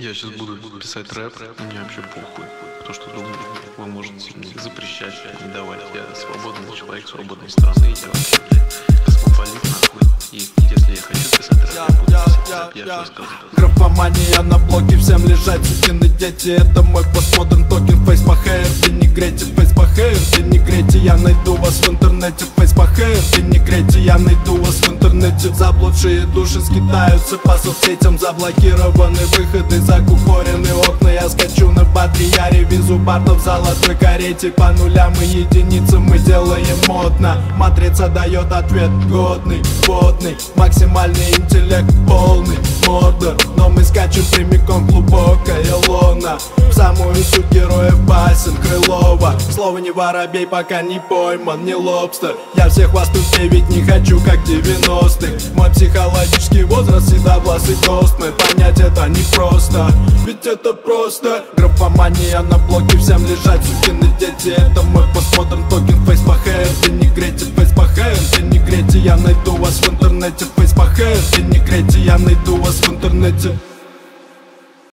Я сейчас буду писать рэп, мне вообще похуй. То, что думаю, вы можете мне запрещать, не давать. Я свободный человек, свободной страны. Я вообще, блядь, космополит, нахуй. И если я хочу писать рэп, я буду писать рэп, я все сказал. Графомания на блоке, всем лежать сукины дети. Это мой постмодерн токен, фейс по хэйр. Денигрейте, фейс по хэйр. Денигрейте, я найду вас в интернете. Фейс по хэйр. Денигрейте, я найду вас в интернете. Заблудшие души скитаются по соцсетям. Заблокированы выходы, закупорены окна. Я скачу на Бадрияре, везу бардов в золотой карете. По нулям и единицам мы делаем модно. Матрица дает ответ годный, водный. Максимальный интеллект полный мордор. Но мы скачем прямиком глубокая лона. В самую суть героев басен Крылова. Слово не воробей, пока не пойман, не лобстер. Я всех вас тут ведь не хочу, как 90-х. Мой психологический возраст седовласый костный. Понять это непросто, ведь это просто. Графомания на блоке, всем лежать сукины дети. Это мой постмодерн токен, фейс по хэйр. Денигрейте, фейс по хэйр. Денигрейте, я найду вас в интернете. Фейс по хэйр. Денигрейте, я найду вас в интернете.